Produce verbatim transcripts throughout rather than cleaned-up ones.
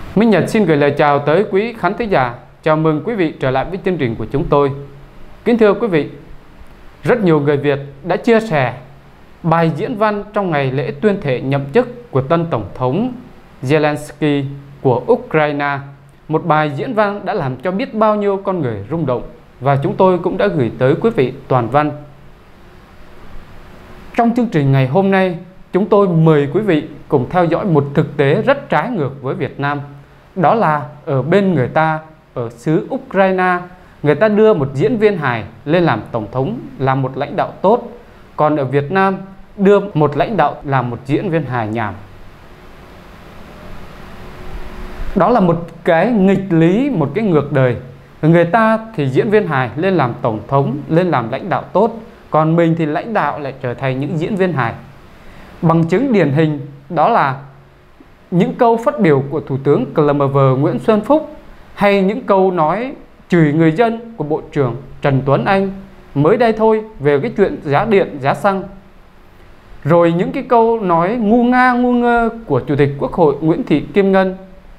Minh Nhật xin gửi lời chào tới quý khán thính giả. Chào mừng quý vị trở lại với chương trình của chúng tôi. Kính thưa quý vị, rất nhiều người Việt đã chia sẻ bài diễn văn trong ngày lễ tuyên thệ nhậm chức của tân Tổng thống Zelensky của Ukraine. Một bài diễn văn đã làm cho biết bao nhiêu con người rung động, và chúng tôi cũng đã gửi tới quý vị toàn văn. Trong chương trình ngày hôm nay, chúng tôi mời quý vị cùng theo dõi một thực tế rất trái ngược với Việt Nam. Đó là ở bên người ta, ở xứ Ukraine, người ta đưa một diễn viên hài lên làm tổng thống, làm một lãnh đạo tốt. Còn ở Việt Nam, đưa một lãnh đạo làm một diễn viên hài nhảm. Đó là một cái nghịch lý, một cái ngược đời. Người ta thì diễn viên hài lên làm tổng thống, lên làm lãnh đạo tốt. Còn mình thì lãnh đạo lại trở thành những diễn viên hài. Bằng chứng điển hình đó là những câu phát biểu của Thủ tướng cờ lờ em vê Nguyễn Xuân Phúc, hay những câu nói chửi người dân của Bộ trưởng Trần Tuấn Anh mới đây thôi về cái chuyện giá điện, giá xăng. Rồi những cái câu nói ngu nga ngu ngơ của Chủ tịch Quốc hội Nguyễn Thị Kim Ngân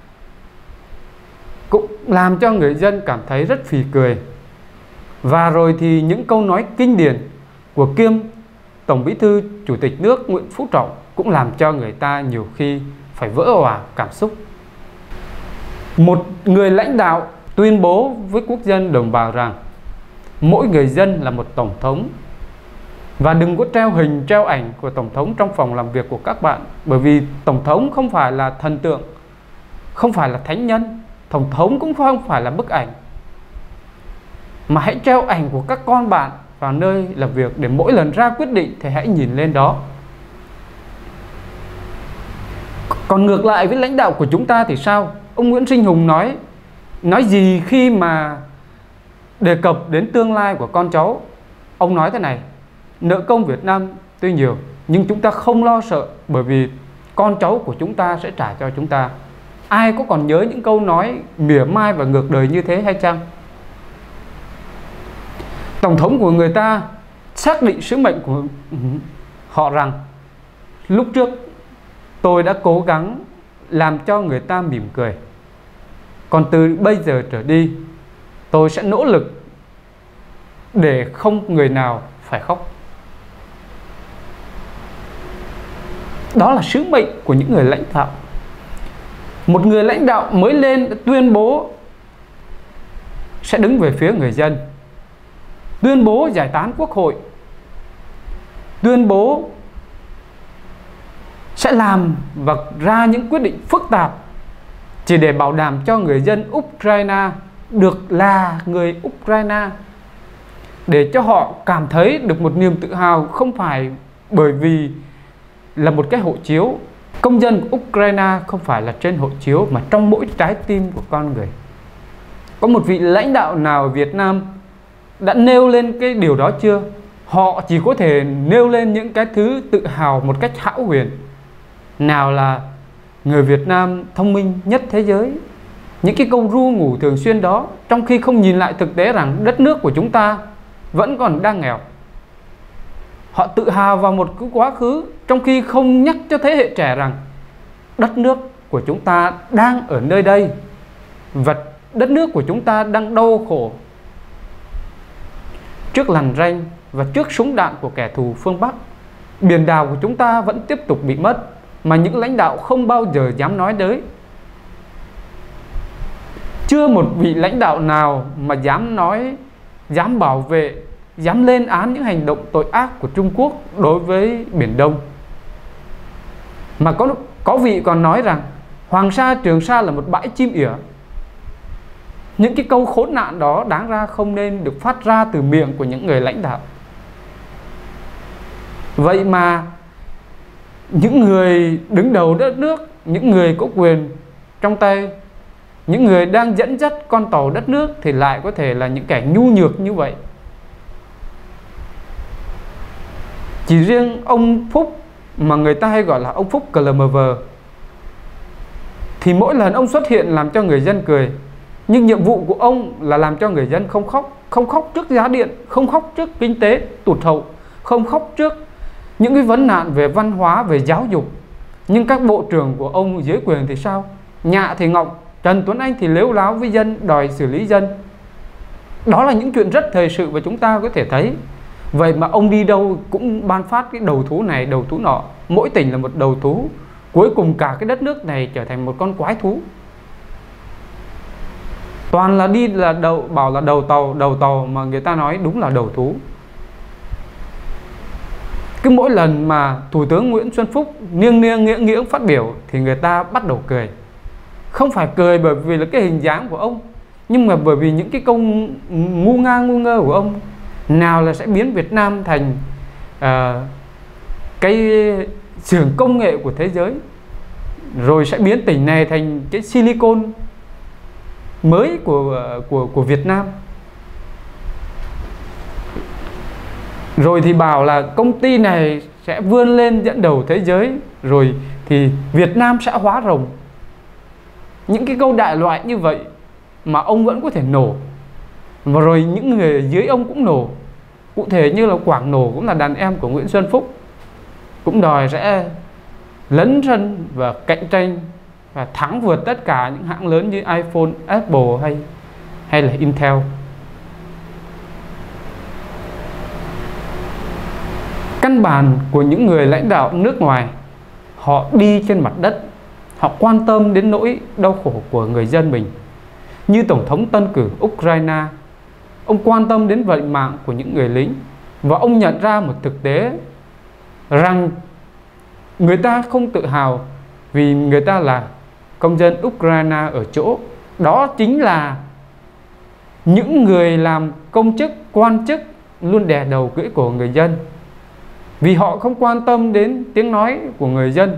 cũng làm cho người dân cảm thấy rất phì cười. Và rồi thì những câu nói kinh điển của kiêm Tổng Bí thư Chủ tịch nước Nguyễn Phú Trọng cũng làm cho người ta nhiều khi phải vỡ òa cảm xúc. Một người lãnh đạo tuyên bố với quốc dân đồng bào rằng mỗi người dân là một tổng thống, và đừng có treo hình treo ảnh của tổng thống trong phòng làm việc của các bạn, bởi vì tổng thống không phải là thần tượng, không phải là thánh nhân, tổng thống cũng không phải là bức ảnh, mà hãy treo ảnh của các con bạn vào nơi làm việc, để mỗi lần ra quyết định thì hãy nhìn lên đó. Còn ngược lại với lãnh đạo của chúng ta thì sao? Ông Nguyễn Sinh Hùng nói Nói gì khi mà đề cập đến tương lai của con cháu? Ông nói thế này: nợ công Việt Nam tuy nhiều, nhưng chúng ta không lo sợ, bởi vì con cháu của chúng ta sẽ trả cho chúng ta. Ai có còn nhớ những câu nói mỉa mai và ngược đời như thế hay chăng? Tổng thống của người ta xác định sứ mệnh của họ rằng lúc trước tôi đã cố gắng làm cho người ta mỉm cười, còn từ bây giờ trở đi tôi sẽ nỗ lực để không người nào phải khóc. Đó là sứ mệnh của những người lãnh đạo. Một người lãnh đạo mới lên tuyên bố sẽ đứng về phía người dân, tuyên bố giải tán quốc hội, tuyên bố sẽ làm và ra những quyết định phức tạp chỉ để bảo đảm cho người dân Ukraine được là người Ukraine, để cho họ cảm thấy được một niềm tự hào, không phải bởi vì là một cái hộ chiếu. Công dân của Ukraine không phải là trên hộ chiếu, mà trong mỗi trái tim của con người. Có một vị lãnh đạo nào ở Việt Nam đã nêu lên cái điều đó chưa? Họ chỉ có thể nêu lên những cái thứ tự hào một cách hão huyền. Nào là người Việt Nam thông minh nhất thế giới, những cái câu ru ngủ thường xuyên đó, trong khi không nhìn lại thực tế rằng đất nước của chúng ta vẫn còn đang nghèo. Họ tự hào vào một cái quá khứ, trong khi không nhắc cho thế hệ trẻ rằng đất nước của chúng ta đang ở nơi đây, và đất nước của chúng ta đang đau khổ trước lằn ranh và trước súng đạn của kẻ thù phương Bắc. Biển đảo của chúng ta vẫn tiếp tục bị mất, mà những lãnh đạo không bao giờ dám nói tới. Chưa một vị lãnh đạo nào mà dám nói, dám bảo vệ, dám lên án những hành động tội ác của Trung Quốc đối với Biển Đông. Mà có, có vị còn nói rằng Hoàng Sa, Trường Sa là một bãi chim ỉa. Những cái câu khốn nạn đó đáng ra không nên được phát ra từ miệng của những người lãnh đạo. Vậy mà những người đứng đầu đất nước, những người có quyền trong tay, những người đang dẫn dắt con tàu đất nước thì lại có thể là những kẻ nhu nhược như vậy. Chỉ riêng ông Phúc, mà người ta hay gọi là ông Phúc cờ lờ em vê, thì mỗi lần ông xuất hiện làm cho người dân cười, nhưng nhiệm vụ của ông là làm cho người dân không khóc. Không khóc trước giá điện, không khóc trước kinh tế tụt hậu, không khóc trước những cái vấn nạn về văn hóa, về giáo dục. Nhưng các bộ trưởng của ông dưới quyền thì sao? Nhạ thì ngọng, Trần Tuấn Anh thì lếu láo với dân, đòi xử lý dân. Đó là những chuyện rất thời sự và chúng ta có thể thấy. Vậy mà ông đi đâu cũng ban phát cái đầu thú này, đầu thú nọ. Mỗi tỉnh là một đầu thú. Cuối cùng cả cái đất nước này trở thành một con quái thú. Toàn là đi là đầu, bảo là đầu tàu, đầu tàu mà người ta nói đúng là đầu thú. Cứ mỗi lần mà Thủ tướng Nguyễn Xuân Phúc niêng niêng nghiễng nghiễng phát biểu thì người ta bắt đầu cười. Không phải cười bởi vì là cái hình dáng của ông, nhưng mà bởi vì những cái câu ngu nga ngu ngơ của ông. Nào là sẽ biến Việt Nam thành uh, cái xưởng công nghệ của thế giới, rồi sẽ biến tỉnh này thành cái silicon mới của, của, của Việt Nam. Rồi thì bảo là công ty này sẽ vươn lên dẫn đầu thế giới, rồi thì Việt Nam sẽ hóa rồng. Những cái câu đại loại như vậy mà ông vẫn có thể nổ. Và rồi những người ở dưới ông cũng nổ. Cụ thể như là Quảng Nổ cũng là đàn em của Nguyễn Xuân Phúc, cũng đòi sẽ lấn sân và cạnh tranh và thắng vượt tất cả những hãng lớn như iPhone, Apple hay, hay là Intel. Căn bản của những người lãnh đạo nước ngoài, họ đi trên mặt đất, họ quan tâm đến nỗi đau khổ của người dân mình. Như Tổng thống tân cử Ukraine, ông quan tâm đến vận mạng của những người lính. Và ông nhận ra một thực tế rằng người ta không tự hào vì người ta là công dân Ukraine ở chỗ. Đó chính là những người làm công chức, quan chức luôn đè đầu cưỡi cổ người dân. Vì họ không quan tâm đến tiếng nói của người dân,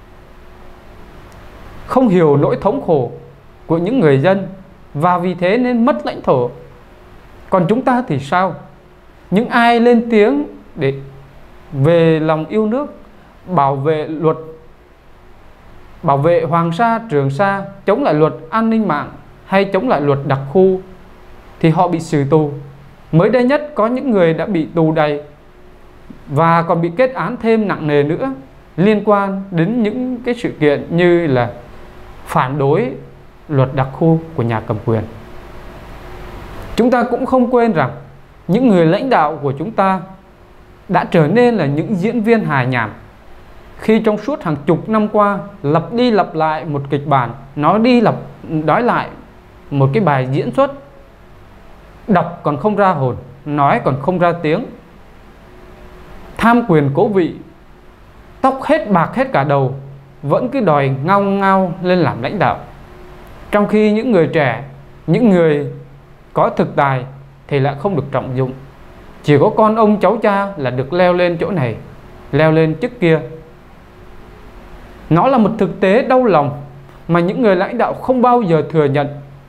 không hiểu nỗi thống khổ của những người dân, và vì thế nên mất lãnh thổ. Còn chúng ta thì sao? Những ai lên tiếng để về lòng yêu nước, bảo vệ luật, bảo vệ Hoàng Sa, Trường Sa, chống lại luật an ninh mạng hay chống lại luật đặc khu thì họ bị xử tù. Mới đây nhất có những người đã bị tù đầy và còn bị kết án thêm nặng nề nữa, liên quan đến những cái sự kiện như là phản đối luật đặc khu của nhà cầm quyền. Chúng ta cũng không quên rằng những người lãnh đạo của chúng ta đã trở nên là những diễn viên hài nhảm, khi trong suốt hàng chục năm qua lặp đi lặp lại một kịch bản, nói đi lặp nói lại một cái bài diễn xuất, đọc còn không ra hồn, nói còn không ra tiếng, tham quyền cố vị, tóc hết bạc hết cả đầu, vẫn cứ đòi ngao ngao lên làm lãnh đạo. Trong khi những người trẻ, những người có thực tài thì lại không được trọng dụng. Chỉ có con ông cháu cha là được leo lên chỗ này, leo lên chức kia. Nó là một thực tế đau lòng mà những người lãnh đạo không bao giờ thừa nhận.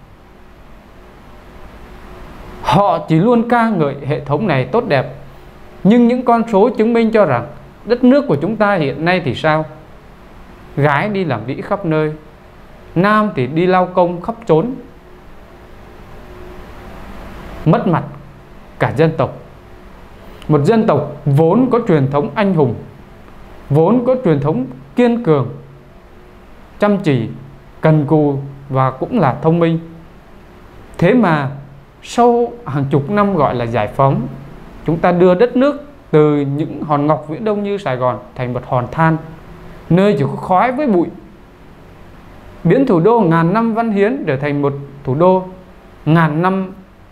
Họ chỉ luôn ca ngợi hệ thống này tốt đẹp, nhưng những con số chứng minh cho rằng đất nước của chúng ta hiện nay thì sao? Gái đi làm vĩ khắp nơi, nam thì đi lao công khắp trốn, mất mặt cả dân tộc. Một dân tộc vốn có truyền thống anh hùng, vốn có truyền thống kiên cường, chăm chỉ, cần cù và cũng là thông minh. Thế mà sau hàng chục năm gọi là giải phóng, chúng ta đưa đất nước từ những hòn ngọc viễn đông như Sài Gòn thành một hòn than, nơi chỉ có khói với bụi, biến thủ đô ngàn năm văn hiến trở thành một thủ đô ngàn năm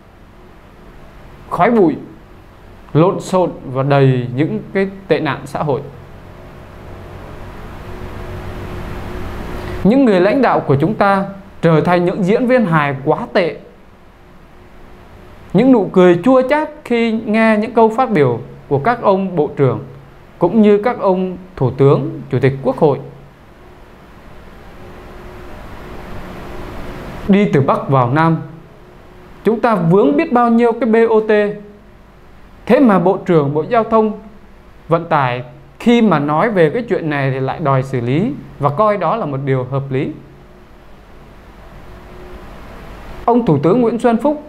khói bụi, lộn xộn và đầy những cái tệ nạn xã hội. Những người lãnh đạo của chúng ta trở thành những diễn viên hài quá tệ. Những nụ cười chua chát khi nghe những câu phát biểu của các ông bộ trưởng cũng như các ông thủ tướng, chủ tịch quốc hội. Đi từ Bắc vào Nam, chúng ta vướng biết bao nhiêu cái bê ô tê. Thế mà Bộ trưởng Bộ Giao thông Vận tải khi mà nói về cái chuyện này thì lại đòi xử lý và coi đó là một điều hợp lý. Ông Thủ tướng Nguyễn Xuân Phúc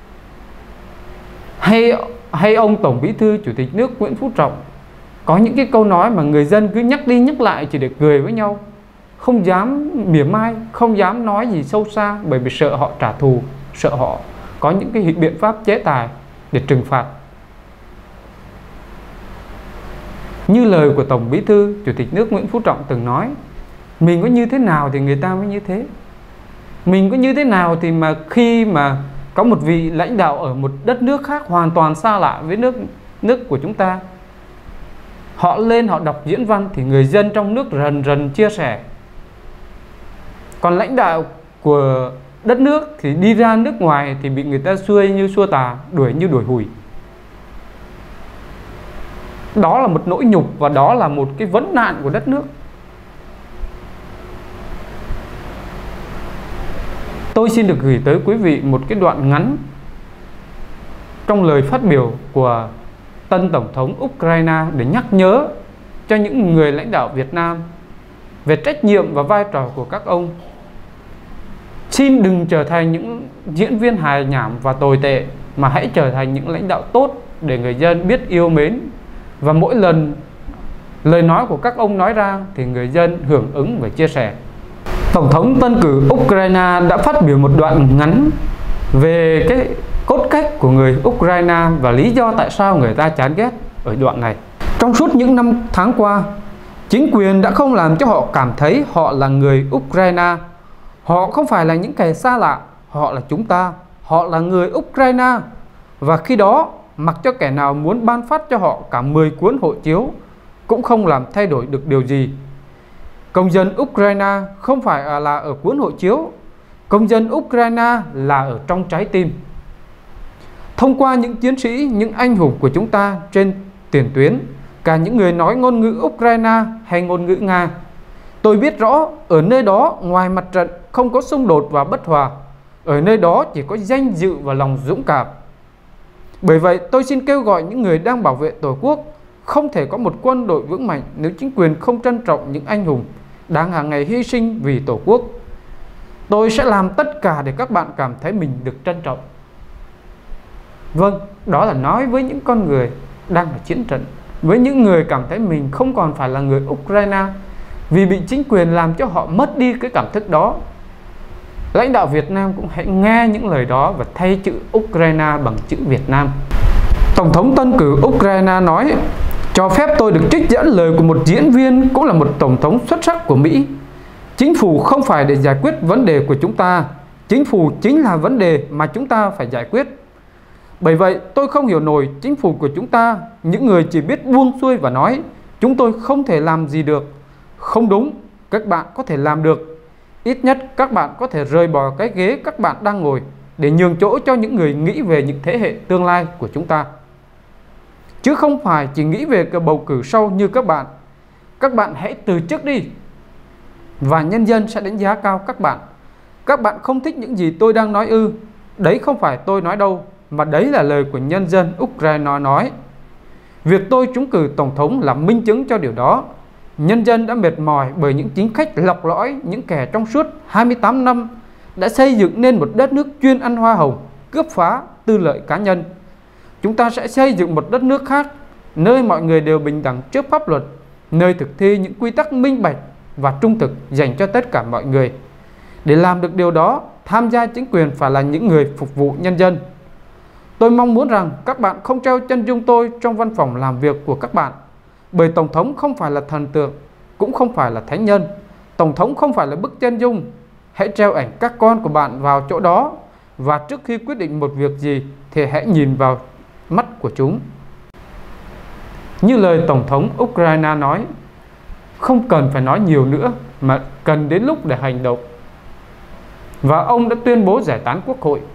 hay, hay ông Tổng Bí thư Chủ tịch nước Nguyễn Phú Trọng có những cái câu nói mà người dân cứ nhắc đi nhắc lại chỉ để cười với nhau, không dám mỉa mai, không dám nói gì sâu xa, bởi vì sợ họ trả thù, sợ họ có những cái biện pháp chế tài để trừng phạt. Như lời của Tổng Bí thư Chủ tịch nước Nguyễn Phú Trọng từng nói, mình có như thế nào thì người ta mới như thế. Mình có như thế nào thì mà khi mà có một vị lãnh đạo ở một đất nước khác hoàn toàn xa lạ với nước nước của chúng ta, họ lên họ đọc diễn văn thì người dân trong nước rần rần chia sẻ. Còn lãnh đạo của đất nước thì đi ra nước ngoài thì bị người ta xuôi như xua tà, đuổi như đuổi hủi. Đó là một nỗi nhục và đó là một cái vấn nạn của đất nước. Tôi xin được gửi tới quý vị một cái đoạn ngắn trong lời phát biểu của tân Tổng thống Ukraine để nhắc nhớ cho những người lãnh đạo Việt Nam về trách nhiệm và vai trò của các ông. Xin đừng trở thành những diễn viên hài nhảm và tồi tệ, mà hãy trở thành những lãnh đạo tốt để người dân biết yêu mến. Và mỗi lần lời nói của các ông nói ra thì người dân hưởng ứng và chia sẻ. Tổng thống tân cử Ukraine đã phát biểu một đoạn ngắn về cái cốt cách của người Ukraine và lý do tại sao người ta chán ghét ở đoạn này. Trong suốt những năm tháng qua, chính quyền đã không làm cho họ cảm thấy họ là người Ukraine. Họ không phải là những kẻ xa lạ, họ là chúng ta, họ là người Ukraine. Và khi đó, mặc cho kẻ nào muốn ban phát cho họ cả mười cuốn hộ chiếu cũng không làm thay đổi được điều gì. Công dân Ukraine không phải là ở cuốn hộ chiếu, công dân Ukraine là ở trong trái tim. Thông qua những chiến sĩ, những anh hùng của chúng ta trên tiền tuyến, cả những người nói ngôn ngữ Ukraine hay ngôn ngữ Nga, tôi biết rõ ở nơi đó ngoài mặt trận không có xung đột và bất hòa. Ở nơi đó chỉ có danh dự và lòng dũng cảm. Bởi vậy tôi xin kêu gọi những người đang bảo vệ Tổ quốc, không thể có một quân đội vững mạnh nếu chính quyền không trân trọng những anh hùng đang hàng ngày hy sinh vì Tổ quốc. Tôi sẽ làm tất cả để các bạn cảm thấy mình được trân trọng. Vâng, đó là nói với những con người đang ở chiến trận, với những người cảm thấy mình không còn phải là người Ukraine vì bị chính quyền làm cho họ mất đi cái cảm thức đó. Lãnh đạo Việt Nam cũng hãy nghe những lời đó và thay chữ Ukraine bằng chữ Việt Nam. Tổng thống tân cử Ukraine nói, cho phép tôi được trích dẫn lời của một diễn viên cũng là một tổng thống xuất sắc của Mỹ. Chính phủ không phải để giải quyết vấn đề của chúng ta, chính phủ chính là vấn đề mà chúng ta phải giải quyết. Bởi vậy tôi không hiểu nổi chính phủ của chúng ta, những người chỉ biết buông xuôi và nói chúng tôi không thể làm gì được. Không đúng, các bạn có thể làm được. Ít nhất các bạn có thể rời bỏ cái ghế các bạn đang ngồi để nhường chỗ cho những người nghĩ về những thế hệ tương lai của chúng ta, chứ không phải chỉ nghĩ về cái bầu cử sau như các bạn. Các bạn hãy từ chức đi và nhân dân sẽ đánh giá cao các bạn. Các bạn không thích những gì tôi đang nói ư? Đấy không phải tôi nói đâu, mà đấy là lời của nhân dân Ukraine nói. Việc tôi trúng cử tổng thống là minh chứng cho điều đó. Nhân dân đã mệt mỏi bởi những chính khách lọc lõi, những kẻ trong suốt hai mươi tám năm đã xây dựng nên một đất nước chuyên ăn hoa hồng, cướp phá, tư lợi cá nhân. Chúng ta sẽ xây dựng một đất nước khác, nơi mọi người đều bình đẳng trước pháp luật, nơi thực thi những quy tắc minh bạch và trung thực dành cho tất cả mọi người. Để làm được điều đó, tham gia chính quyền phải là những người phục vụ nhân dân. Tôi mong muốn rằng các bạn không treo chân dung tôi trong văn phòng làm việc của các bạn, bởi Tổng thống không phải là thần tượng, cũng không phải là thánh nhân. Tổng thống không phải là bức chân dung. Hãy treo ảnh các con của bạn vào chỗ đó, và trước khi quyết định một việc gì thì hãy nhìn vào mắt của chúng. Như lời Tổng thống Ukraine nói, không cần phải nói nhiều nữa mà cần đến lúc để hành động. Và ông đã tuyên bố giải tán quốc hội.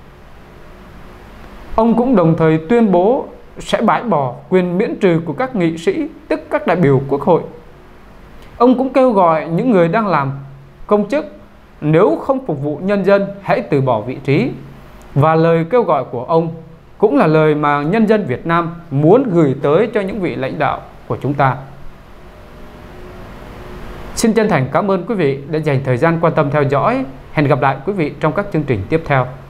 Ông cũng đồng thời tuyên bố sẽ bãi bỏ quyền miễn trừ của các nghị sĩ, tức các đại biểu quốc hội. Ông cũng kêu gọi những người đang làm công chức, nếu không phục vụ nhân dân hãy từ bỏ vị trí. Và lời kêu gọi của ông cũng là lời mà nhân dân Việt Nam muốn gửi tới cho những vị lãnh đạo của chúng ta. Xin chân thành cảm ơn quý vị đã dành thời gian quan tâm theo dõi. Hẹn gặp lại quý vị trong các chương trình tiếp theo.